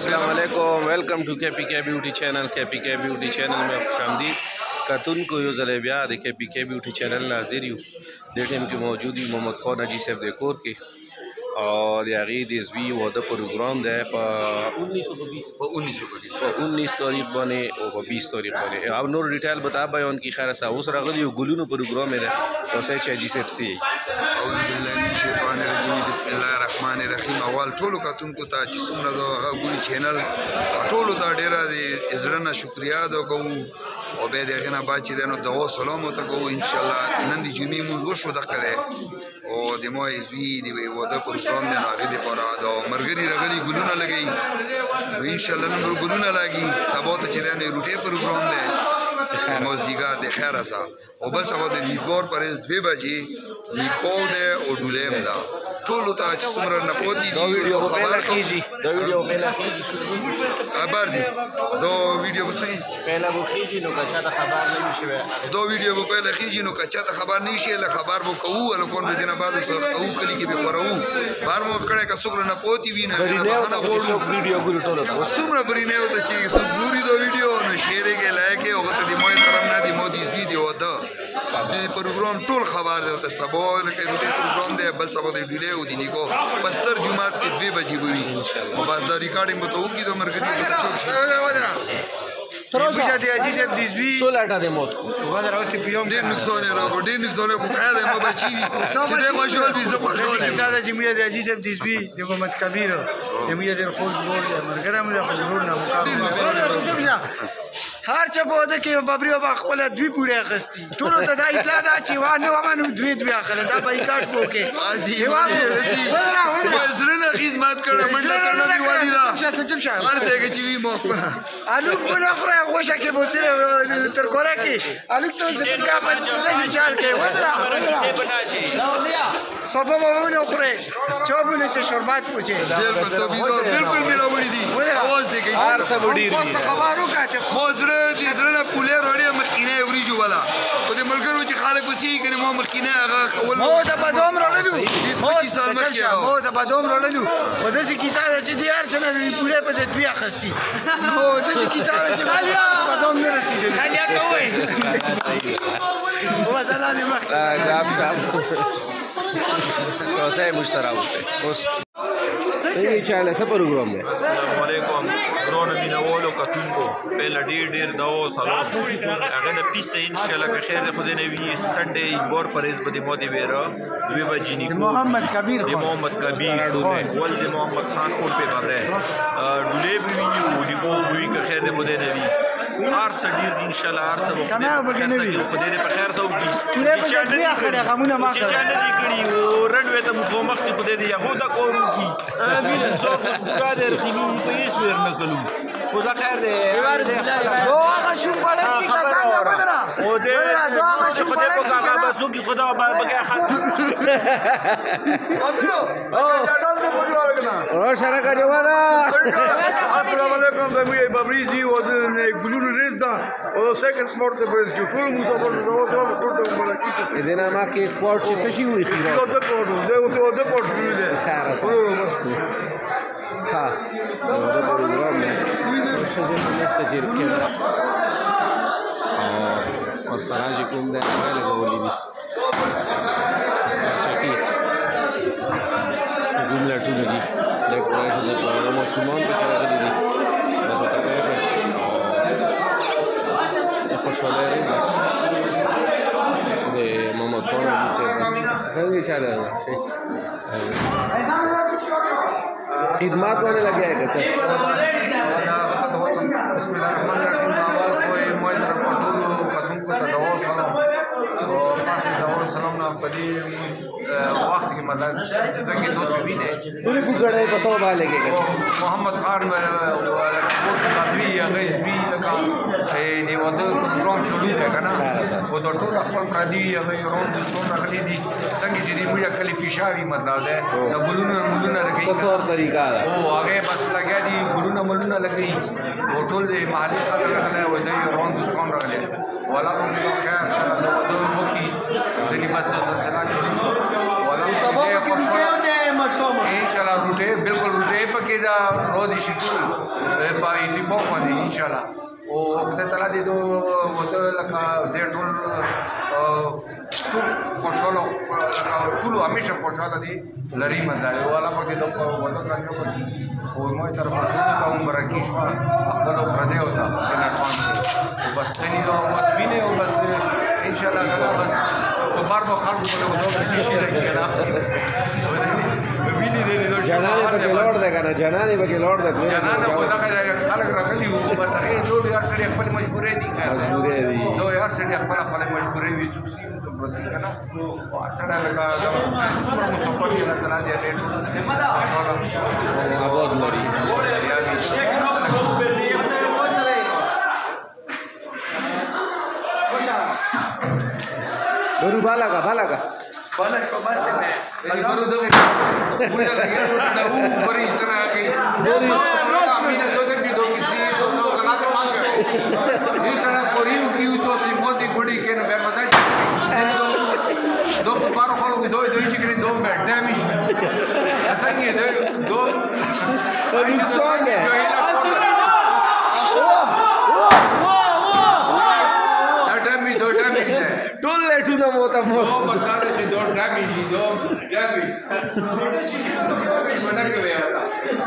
अस्सलाम वालेकुम, welcome to KPK beauty channel. KPK beauty channel में खुशामदीद। कतुन को यो ज़ले ब्या दे KPK ब्यूटी चैनल नाजिर यू दे टाइम की मौजूदी मोहम्मद खान हाजी साहब देकोर के और यागी देसवी वादा प्रोग्राम दे 19 तारीख बने और 20 तारीख बने। अब नूर डिटेल बता भाई उनकी खैर सा उस रगली गुलूनो प्रोग्राम में वैसे हाजी साहब से बिस्मिल्लाहिर्रहमानिर्रहीम। अवल ठोलो कतुन को ता چې څومره د غوړي چینل ټولو ته ډیره د عزرنا شکریا ادا کوم او به دغه نه بعد چې دنو دعا سلام ته کوم ان شاء الله نن د جمعې موږ وشو دغه او د مو زوی دی ودا پروګرام نه هغه د پاره دا مرګري رغلي ګلونه لګي ان شاء الله نن ګلونه لګي سبا ته چې دنه روټي پروګرام دی موزیګار د خیر اسا او بل سبا د دیدګور پرز 2 بجې لیکو ده او ډولم ده ټولو ته چې څومره نه پوتې دا ویډیو خبر کیږي دا ویډیو پهلا کیږي خبر دي دا ویډیو به صحیح پهلا بو کیږي نو کچا ته خبر نه شي دا ویډیو به پهلا کیږي نو کچا ته خبر نه شي له خبر بو کوو له کوم دینه بعد او کلی کې به خورو بار مو کړه کا څومره نه پوتې وینه نه بهانه غوړو ویډیو ګورو ټولو ته څومره پرینه او ته چې څومره دا ویډیو نو شیرې کې لایک او ته د موي طرف نه دی مودي ویډیو ده د پروګرام ټول خبر دی ته سبا لکه روټي پروګرام دی بل سبا دی ډیله او دی نیکو پستر جمعات کې 2 بجې وي او بس دا ریکارډینګ به ته وکړي د مرګ دی تروزه دې عزیز اب دیزوی سولاټه د موت ودر اوس په یوم ډیر نقصان راغو ډیر نقصان خو خیر ما بچی دي چې دې مشول بي زما خو زاده چې موږ د عزیز اب دیزوی د محمد کبیر د موږ د خپل جوړ دی مرګره موږ خپل جوړ نه مقام هر چا په ده کې بابریو با خپل دوی پوره اخستي ټول ته دا اطلاع ده چې وانه ومنو دوی اخله دا بایکاټ وکي قاضي وزرنا خدمت کړه منډه کړه دی وړي دا هر ځای کې چې وي مو الو کو نه خره غوښه کې بوسره تر کوره کې الو ته څنګه کا په دې چار کې ودرا صبح مو نه خره چوبونه چې شربات پوچې بالکل میرا وړي دي आवाज دی کې هر څه وړي دي خبرو کا چې موزره دې زړه پوله وړي مخکینه وریجو والا او دې ملګرو چې خلک وسی کنه مو مخکینه هغه کول مو ته بدوم راړلو 25 سال مخکې مو ته بدوم راړلو خو د سې کیسه چې دی هر څنګه پوله په ځای دوی اخستي نو د سې کیسه چې بدوم نه رسیدل خالیا کوي هو زلا دې مخ اوسه مشترا اوسه ये चैनल से प्रोग्राम है। अस्सलाम वालेकुम ड्रोन मिनवलो कतुंगो पहला ढेर दो सलाम अगर न पीस इंशाल्लाह के खैर खुदे ने भी संडे बोर परेज बदी मोदी वेरा दुबे बजीनी को मोहम्मद कबीर वल्द मोहम्मद खान और पे बाबरे दुले भी दी को हुई के खैर खुदे ने भी हर सडीर इंशाल्लाह हर सब खुदे ने पे खैर सब की चैनल आखिर हमने मा चैनल करी रनवे तो मुकमक खुदे दे यहूदा को की امين صوب قادر خيمي بيسوير نقولو خدا خير ده دوغه شو بلد کی کسان نه بدرا او دې دوغه شو خدا په کاغه بسو کی خدا بګه حق او سره کا جوانا السلام علیکم زموږ بابریز دی او د ګلونو ریز دا او سیکنډ سپورت ته پرز کی ټول مسافر دا ټول ته ملکی دینه ما کې پورت څه شي وي خیر دا پورت دا اوس دا پورت دی خیر ها دا پروګرام دی چې زه مستجر کړم او سراج کوم دا نه غولې دي چکی ګملا ټول دي د قرآن د پروګرام شومان په کار دي تاسو ته راځي خوشاله راځي د محمد خان دي څنګه چاله شي خدمات وانے لگے ہیں کیسے بسم الله الرحمن الرحیم اول کوئی موږ په ټولو قسم کو ته دعا سلام او تاسو دعا سلام نه پدې وخت کې مطلب چې څنګه دوست ویني ټول کو غړې په تو باندې کې محمد خان او قدوی غیز بي لکه دی وته پروګرام چولو دی کنه او د ټول خپل پردي هغه روان دوستون راغلي دي څنګه چې موږ کلی فشاري مطلب ده د ګلونو لګي څه طریقہ ده او هغه بس لګیا دي ګلونو ملونه لګي او ټول د محلي خلک راغلي او ځای روان دوستون راغلي ولا کوم خیر چې د وته وکی د بس د سلسله چولې شو ولا سبب خوشاله ان شاء الله روټه بالکل روټه پکې دا رودي شي ټول په دې په باندې ان شاء الله او خدای تعالی دې دوه وته لکه دې ټول خوشاله ټول همیشه خوشاله دي لري مندای والا پکې دوه وته کانو پکې او مې تر په ټول عمر کې شو خپل پردې وتا په نټوان او بس تني نو بس ویني او بس ان شاء الله دا بس په بار په خلکو په دوه شي لګي کنه ویني دې نو جنانه په لوړ ده کنه جنانه په لوړ ده جنانه کو دا خلک راغلي وو بس هغه ټول یار سړي خپل مجبورې دي کنه نو یار سړي خپل مجبورې وي سوسي سمبرسي کنه او سړی لکه سپر مسافر یې نه تلا دي ډېر ماشاءالله آباد لري برو بالا کا بالا شو مست ہے برو دغه پورا لګیا دا و پرې څنګه کې مینه دوته کې دوه کسی دوه غلط مان کړ یو سره کوریو کیو تو سیموتی ګډي کې نه به مزه دو بارو خلکو دوی چې کړي دوه ډیمیج اسانګي دو نقصان ده ټول لټونه موته مو دو مکان چې دو ډیمیج منډه کوي وتا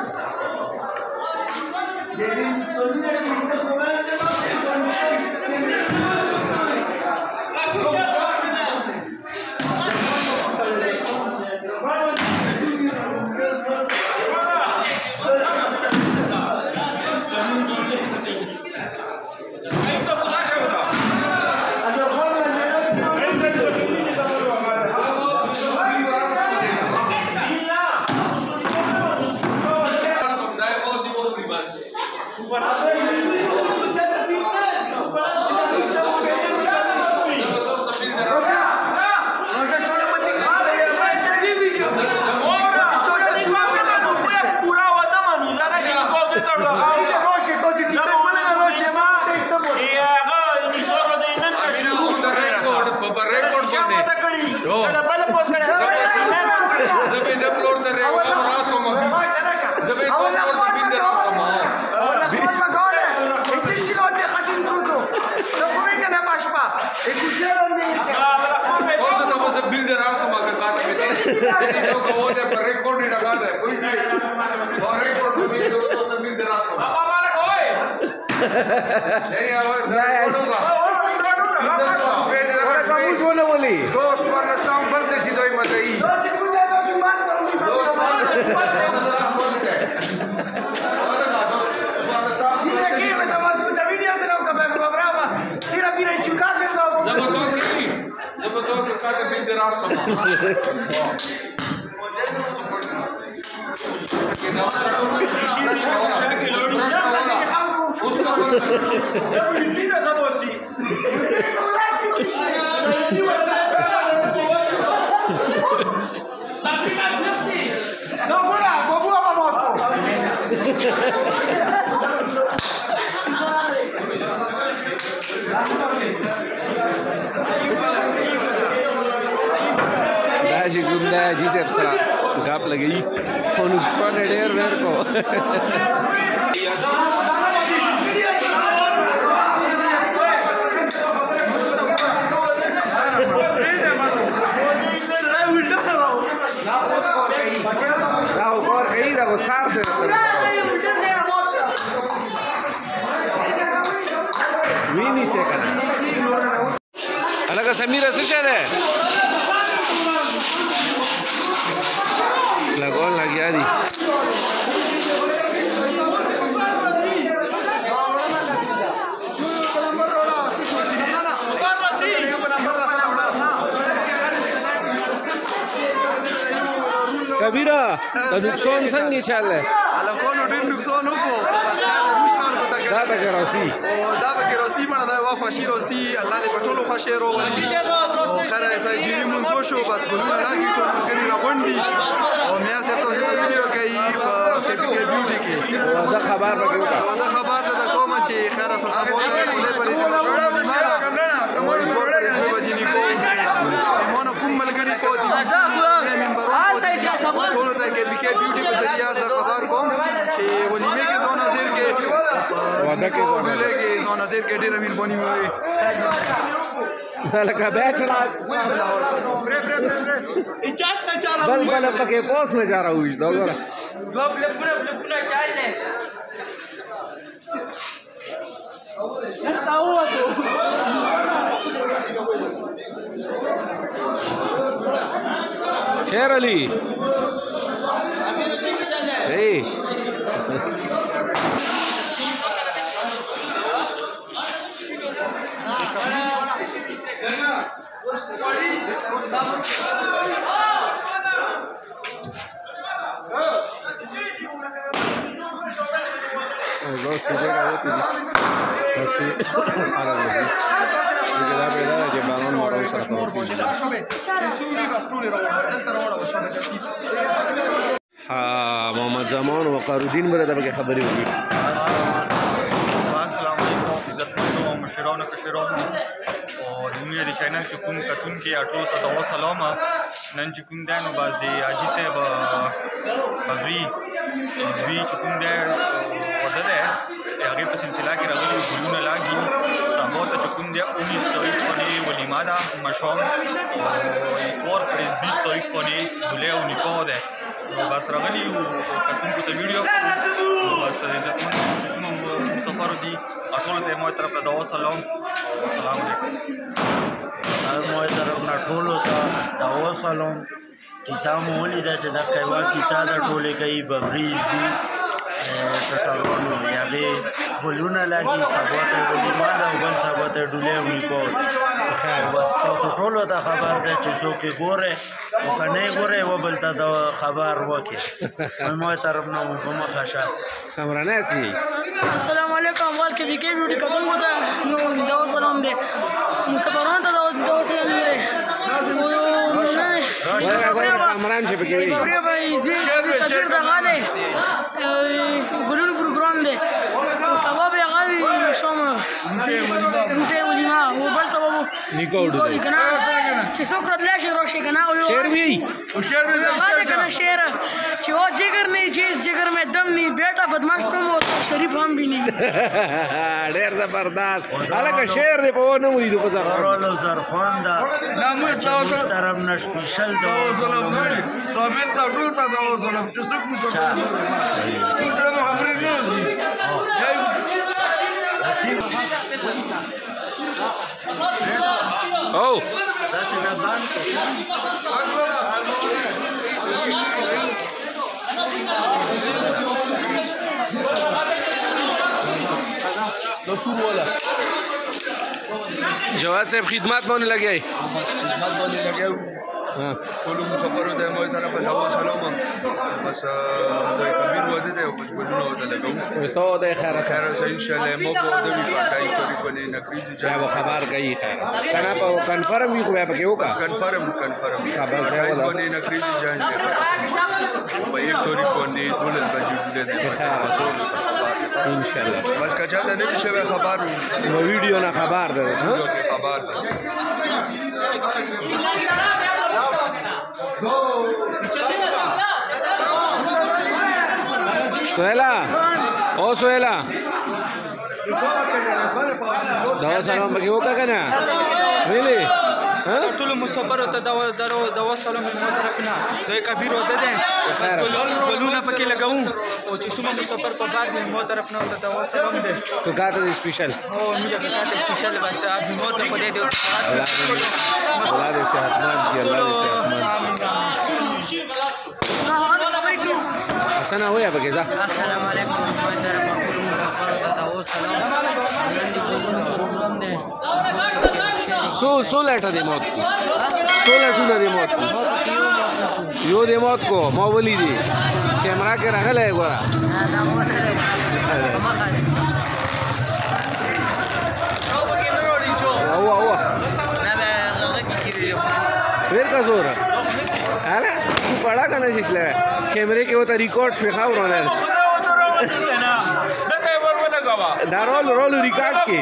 दाजी गुंडा जी से अफसरा गाप लगी और नुकसान ढेर मेरे को और कहीं रखो सार से वीनी से करना अलग समीर से शायद है लगोन लग गया दी कबीरा नुकसान संग नहीं चल है على كونه ډېر نقصان وکړو بس دا موږ خلکو ته دا به روسي او دا به روسي باندې دا وافه شي روسي الله دې په ټولو خوشي راولي او خره سای جیری مونږ شو بس ګلونه لاګي ټول ملګري راغونډي او میا سره تاسو ته ویډیو کوي په KPK بیوټي کې دا خبر راکړو دا خبر ته کوم چې خره سره سپورټ کوي په دې مشهور نیماله او ریپورټ په دې وجه نه کوو مونږ کوم ملګري کو دي ممبرونو ټول ته د کې پی کې بیوټي په ذریعہ زه خبر کوم چې ولیمه کې ځان حاضر کې واده کې ځان حاضر کې ډېر مهرباني وي لکه بیٹھ بل بل پکې پوس نه جا رہا ہوئی دا وګوره شیر علی محمد زمان وقار الدین بره دغه خبرې وکړي. السلام علیکم عزتمندو او مشرانو کشرانو او دنیا د چینل چې کوم کتونکي ټولو ته د سلام. نن چې کوم دی نو باز د حاجي صاحب بغري حزبي چې کوم دی واده دی د هغې په سلسله کې راغلي ګلونه لاګي سبا ته چې کوم دی 19 تاریخ باندې ولیمه ده مشام او اور پر 20 تاریخ باندې دولې او نکاح ده. بس راغلي یو کتونکو ته ویډیو بس عزتمند چې څومره مسافر دي ټولو ته مو طرف ته سلام او السلام علیکم. مو طرف نه ټولو ته سلام. کیسه مو ولیده چې دا کیوا کیسه د ټولې کوي بغریز دي ټټالونو یاغې ګلونه لاګي سبا ته ولیمه ده او بل سبا ته ډولې او نکاح. بس تاسو ټولو ته خبر ده چې څوک یې ګورې او که نه یې ګورې یوه بل ته د خبر وکړي. مو طرف نه مو په مخه شه کامراناسي. السلام علیکم والکه بی کې ویډیو کتونکو ته دا سلام دی مسافرانو ته دا سلام دی کامران چې پکې وي خبرې به زی کبیر دغه دی ګلونو پروګرام دی او سبا به هغه شوم روټه ولیمه او بل سبا نکاح وډو کنه چې څوک راتلی شي راشي کنه او شعر وي هغه دی کنه شعر چې او جگر نه جیس جگر میں دم نہیں بیٹا بدماش تم ہو شریف هم بھی نہیں. ډېر زبردست هلکه شعر دی په ونه ولیدو په ورولو زرخوان ده موږ طرف نه سپیشل د او جواد صاحب خدمات باندې لګیای ټولو مسافرو ته مو طرف ته سلام. بس د کبیر واده دی او بس ګلونه ورته لګوو ته د خیر خیر سره ان شاء الله مو په د وی پټای سټوري باندې نکریزي چا خبر کوي خیر کنه په کنفرم وي خو به پکې وکړه بس کنفرم خبر دی ولا باندې نکریزي ځان دی په یو سټوري باندې ټول بجې ډېر خیر ان شاء الله. بس کچا ته نه شي خبر نو ویډیو نه خبر ده خبر ده. سهیلا او سهیلا دا سلام پکې وکړه کنه ویلې ټولو مسافرو ته دا سلام مو طرف نه د کبیر واده دی ګلونه پکې لګوو او چې څومره مسافر په بار دی مو طرف نه دا سلام دی تو کاته سپیشل او موږ کاته سپیشل بس ابي مو ته په دې دی الله دې صحتمند دی الله دې صحتمند. حسن هویا پکې ځه. السلام علیکم مو طرف ټول مسافرو ته دا سلام. نن دې ګلونه پروګرام دی سو لیټه دی موت کو سو لیټونه دی موت کو یو دی موت کو ما ولی دی کیمرا کې راغلی ګوره دا موټر په مخه دی او پھر کا زور ہے تو پڑا کا نشش لے کیمرے کے وہ ریکارڈ شوی خواہ رونے دا رول ریکارڈ کی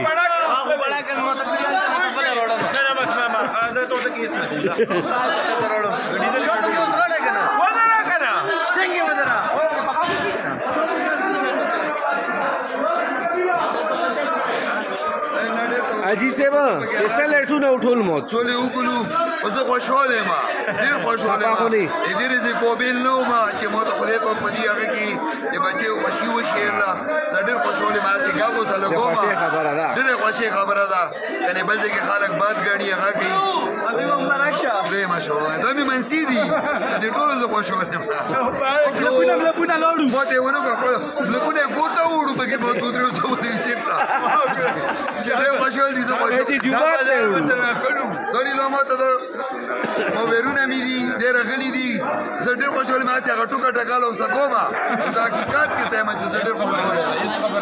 حاجي صاحب کیسه لټونه ټول موت ټولې وکړو اوس زه خوشحاله یم ډېر خوشحاله یم دې رزق قابل نه وم چې ما ته خدای پاک په دې هغه کې د بچیو خوښي وشي الله زه ډېر خوشحاله یم هسې ګپ ورسره کوم ډېره خوښي خبره ده کنې بل ځای کې خلک بد ګڼي هغه کوي خدای ماشاءالله دا مې منسي دي دې ټولو زه خوشحاله یم بلکونه لاړو ما ته یې ونه کړه بلکونه یې کور ته ووړو پکې به دوه درې ورځې ودرېږو چېرته چې دی خوشحال دي زه خوشحال دا نظام ته دا موبایلونه مې دي دی راغلي دي زه ډېر خوشحال یم هسې هغه ټوکه ټکاله اوسه کومه چې د حقیقت کې ته یم چې زه ډېر خوشحال یم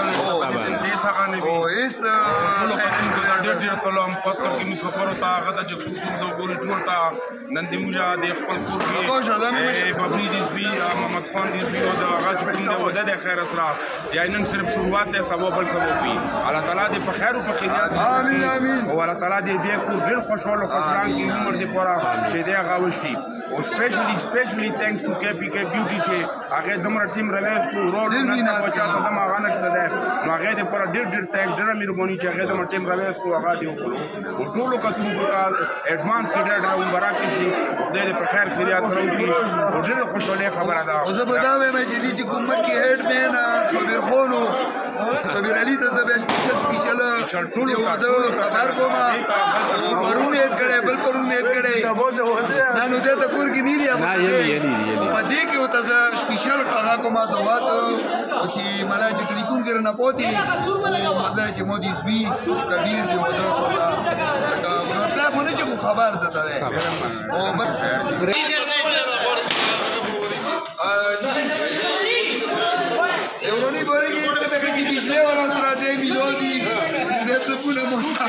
هېڅ ټولو کتونکو ته ډېر ډېر سلام خاص کر کې مسافرو ته هغه ته چې څوک څوک د ګوري ټول ته نن د موږ د خپل کور کې ببري دزبي محمد خان دزبي او د هغه چې کوم دی واده دی خیر سره یا نن صرف شروعات دی سبا بل سبا وي الله تعالی دې په خیر او په خیریت آمین آمین او الله تعالی دې دې کور ډېر خوشحاله خوشحال کې عمر دې پوره چې دې هغه وشي او سپیشلی تhanks to KPK Beauty چې هغه دومره ټیم راوستو رول نه څه چا څه دمه هغه نشته ده نو هغه دې پوره ډېر تhanks ډېره مهرباني چې هغه دومره ټیم راوستو هغه دې وکړو او ټولو کتونکو ته ایڈوانس کې ډېر مبارک شي خدای دې په خیر خیریت سره وکړي او ډېره خوشاله خبره ده زه به دا وایم چې دې چې کومت کې هیډ مین صابر خان صابر علي ته زه بیا سپیشل ټول واده خبر کوم پرون یې کړه بل پرون یې کړه دا نو دې ته کور کې میلی نه یلی په دې کې وته زه سپیشل هغه کوم دا واته او چې مله چې ټلیفون کړه نه پوتې مطلب چې مودي سپی کبیر دی واده دا مطلب نه چې خبر ده او Euroni bore che perché ti pisleva la strada e milodi si deve pure monta.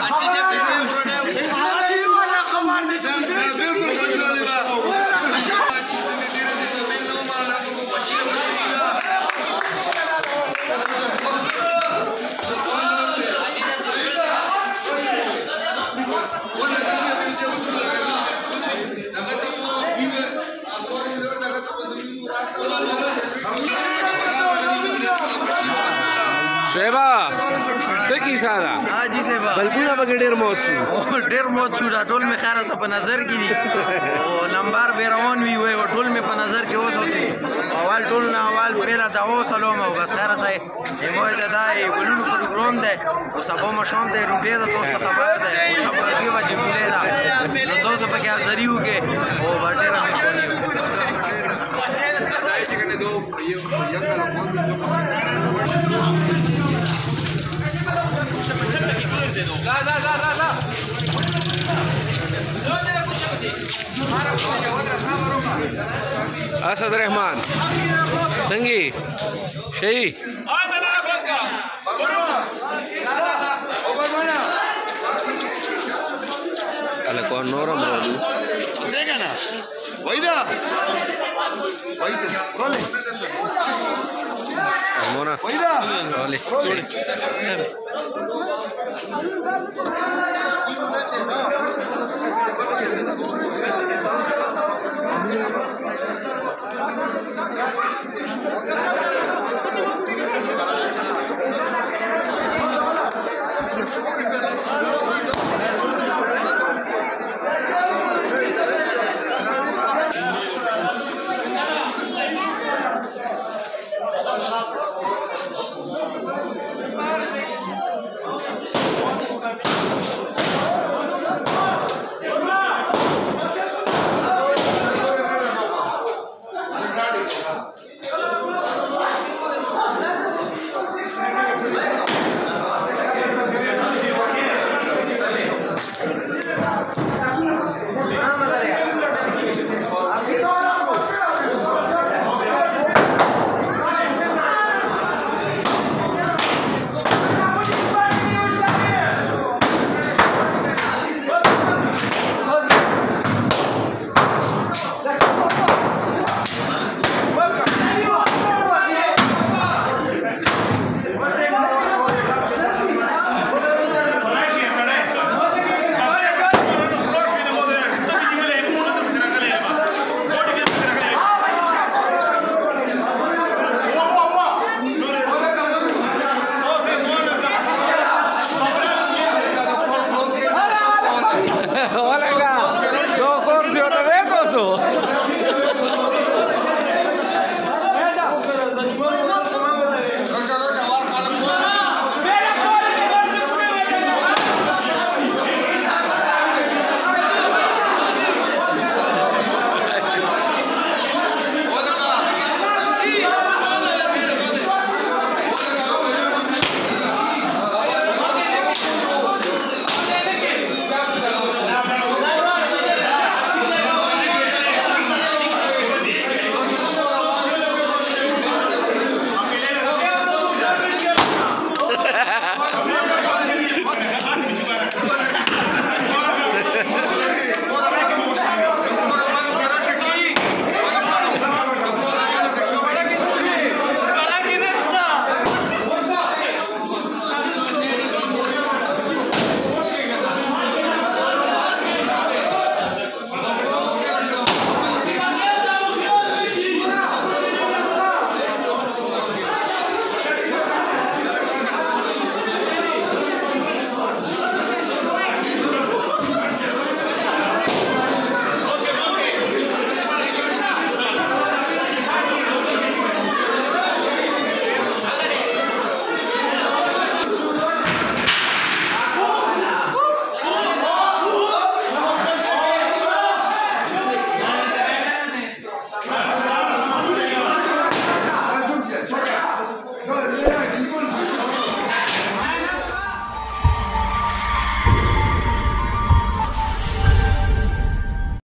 شیبا څه کیسه ده حاجي صاحب بلکونه به ډېر موت شو ډېر موت شو دا ټول مې خیر په نظر کې دي او نمبر به روان وي وای ټول مې په نظر کې اوسوتي اول ټول نه اول پیرا دا و سلام او بس خیر سره مو دا ګلونو پروګرام ده او سبا ما شام ده روټه ده دوست خبر ده خبر دی واجب ملي ده نو دوست په کې حاضر یو کې او ډېر مهرباني اسد رحمان سنگی شهی الکون نورم رولو سیگنا وایدا رولے مونا وایدا رولے Thank you.